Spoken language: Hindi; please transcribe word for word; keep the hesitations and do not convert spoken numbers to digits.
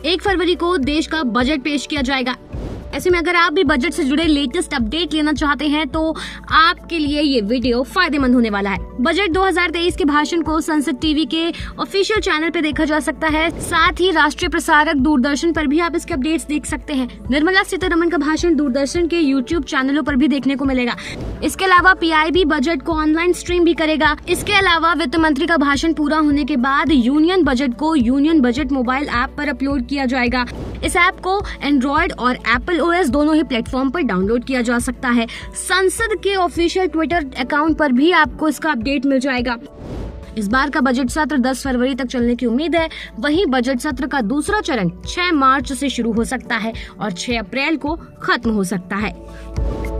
एक फरवरी को देश का बजट पेश किया जाएगा। ऐसे में अगर आप भी बजट से जुड़े लेटेस्ट अपडेट लेना चाहते हैं तो आपके लिए ये वीडियो फायदेमंद होने वाला है। बजट दो हज़ार तेईस के भाषण को संसद टीवी के ऑफिशियल चैनल पे देखा जा सकता है। साथ ही राष्ट्रीय प्रसारक दूरदर्शन पर भी आप इसके अपडेट्स देख सकते हैं। निर्मला सीतारमण का भाषण दूरदर्शन के यूट्यूब चैनलों पर भी देखने को मिलेगा। इसके अलावा पीआईबी बजट को ऑनलाइन स्ट्रीम भी करेगा। इसके अलावा वित्त मंत्री का भाषण पूरा होने के बाद यूनियन बजट को यूनियन बजट मोबाइल ऐप पर अपलोड किया जाएगा। इस ऐप को एंड्रॉइड और एप्पल ओएस दोनों ही प्लेटफॉर्म पर डाउनलोड किया जा सकता है। संसद के ऑफिशियल ट्विटर अकाउंट पर भी आपको इसका अपडेट मिल जाएगा। इस बार का बजट सत्र दस फरवरी तक चलने की उम्मीद है। वहीं बजट सत्र का दूसरा चरण छह मार्च से शुरू हो सकता है और छह अप्रैल को खत्म हो सकता है।